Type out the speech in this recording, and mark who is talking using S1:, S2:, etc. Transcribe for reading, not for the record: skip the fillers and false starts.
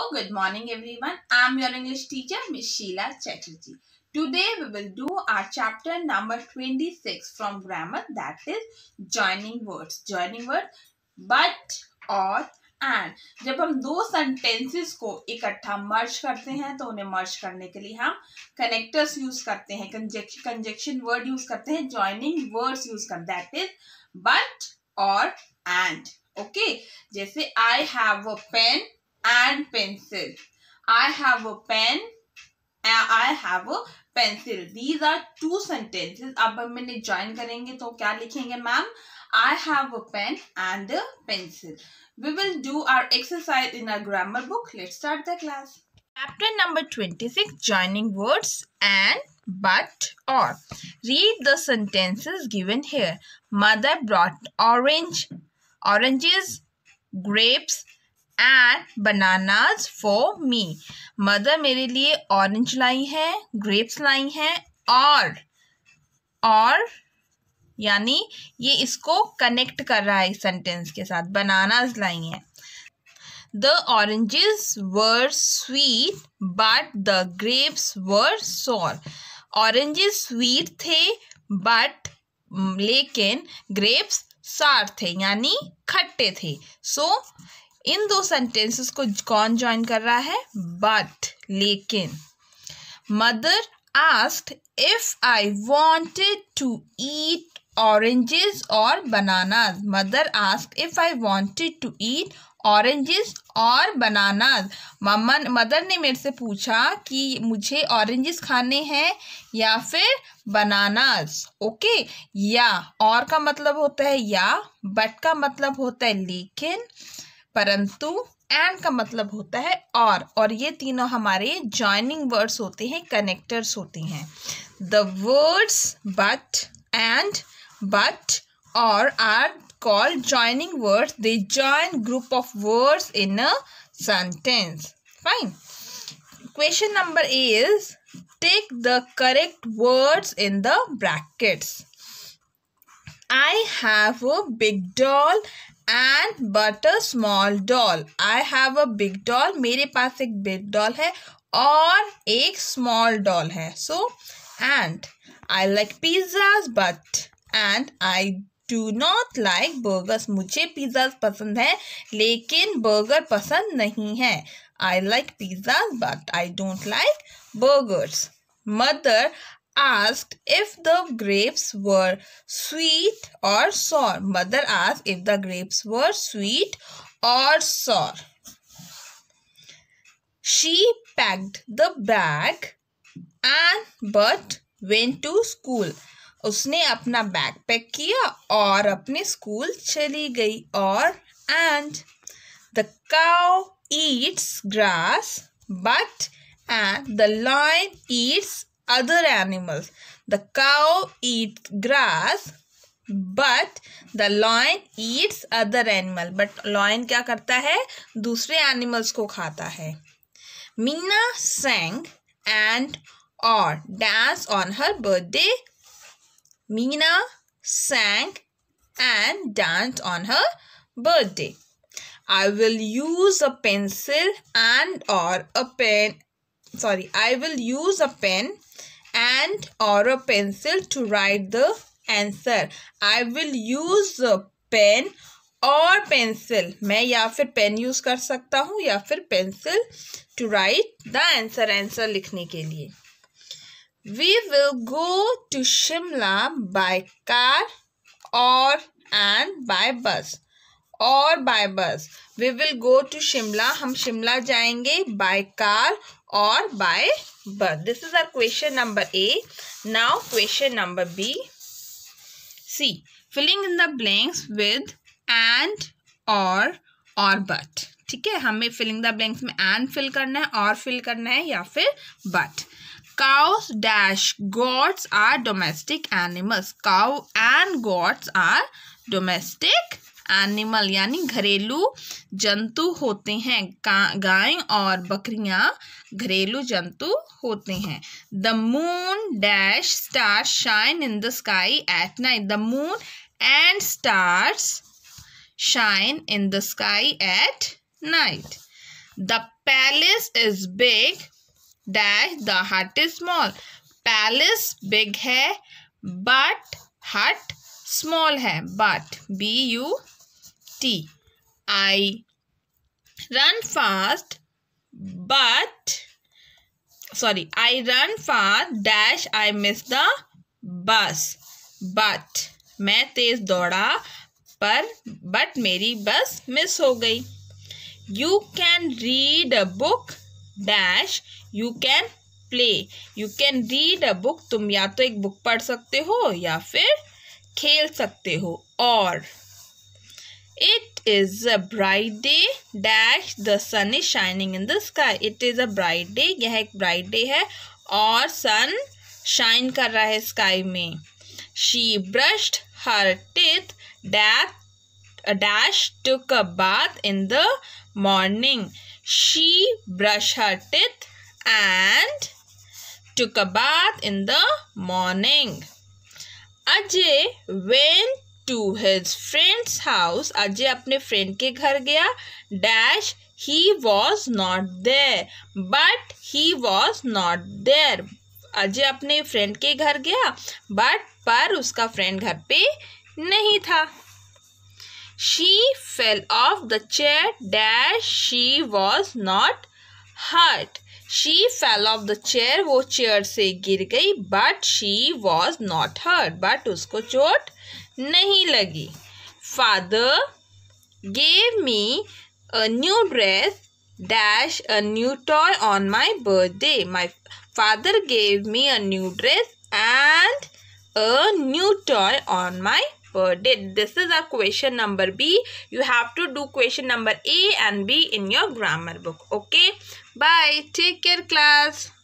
S1: Good morning everyone. I am your English teacher Miss Sheila Chatterjee. Today we will do our chapter number 26 from grammar, that is joining words. Joining word but और and. जब हम दो sentences को इकट्ठा मर्ज करते हैं तो उन्हें मर्ज करने के लिए हम connectors यूज करते हैं, conjunction word यूज करते हैं, joining words यूज करते हैं, that is but और and. Okay, जैसे I have a pen and pencil. I have a pen and I have a pencil. These are two sentences. अब हम इन्हें join करेंगे तो क्या लिखेंगे ma'am? I have a pen and a pencil. We will do our exercise in our grammar book. Let's start the class. Chapter number 26, joining words and but or. Read the sentences given here. Mother brought oranges, grapes and bananas for me. Mother मेरे लिए orange लाई है, grapes लाई हैं और यानी ये इसको connect कर रहा है इस सेंटेंस के साथ. bananas लाई हैं. The oranges were sweet but the grapes were sour. Oranges sweet थे but लेकिन grapes sour थे यानी खट्टे थे. So इन दो सेंटेंसेस को कौन ज्वाइन कर रहा है? बट, लेकिन. Mother asked if I wanted to eat oranges और bananas. Mother asked if I wanted to eat oranges और बनानास. मदर ने मेरे से पूछा कि मुझे ऑरेंजेस खाने हैं या फिर बनानास. ओके, या और का मतलब होता है या, बट का मतलब होता है लेकिन, परंतु एंड का मतलब होता है और ये तीनों हमारे जॉइनिंग वर्ड्स होते हैं, कनेक्टर्स होते हैं. The words but and but और are called joining words. They join group of words in a sentence. Fine. Question number A is take the correct words in the brackets. I have a big doll and but a small doll. I have a big doll. मेरे पास एक big doll है और एक small doll है. So and I like pizzas but and I do not like burgers. मुझे pizzas पसंद है लेकिन burger पसंद नहीं है. I like pizzas but I don't like burgers. Mother asked if the grapes were sweet or sour. Mother asked if the grapes were sweet or sour. She packed the bag and but went to school. उसने अपना bag pack किया और अपने school चली गई. और and the cow eats grass but and the lion eats other animals. The cow eats grass but the lion eats other animal. But lion क्या करता है? दूसरे animals को खाता है. Meena sang and or danced on her birthday. Meena sang and danced on her birthday. I will use a pencil and or a pen. I will use a pen and or a pencil to write the answer. I will use a pen और pencil. मैं या फिर pen use कर सकता हूँ या फिर pencil to write the answer. Answer लिखने के लिए. We will go to Shimla by car or and by bus. और by bus. We will go to Shimla. हम शिमला जाएंगे by car और by bus. This is our question number A. Now question number B. C. Filling in the blanks with and or but. ठीक है, हमें filling the blanks में and fill करना है और fill करना है या फिर but. Cows dash goats are domestic animals. Cow and goats are domestic animal यानी घरेलू जंतु होते हैं. गाय और बकरियां घरेलू जंतु होते हैं. The moon dash stars shine in the sky at night. The moon and stars shine in the sky at night. The Palace is big dash the hut is small. Palace big है but hut small है. But but I run fast I run fast dash I miss the bus. But मैं तेज दौड़ा पर but मेरी बस miss हो गई. You can read a book dash you can play. You can read a book, तुम या तो एक बुक पढ़ सकते हो या फिर खेल सकते हो. और it is a bright day dash the sun is shining in the sky. It is a bright day, यह एक bright day है और sun shine कर रहा है sky में. She brushed her teeth dash took a bath in the morning. She brushed her teeth and took a bath in the morning. Ajay went to his friend's house. Ajay अपने friend के घर गया dash he was not there but he was not there. Ajay अपने friend के घर गया पर उसका फ्रेंड घर पे नहीं था. She fell off the chair dash she was not hurt. She fell off the chair, वो चेयर से गिर गई but she was not hurt. but उसको चोट नहीं लगी. Father gave me a new dress dash a new toy on my birthday. My father gave me a new dress and a new toy on my birthday. This is our question number B. You have to do question number A and B in your grammar book. Okay. Bye. Take care, class.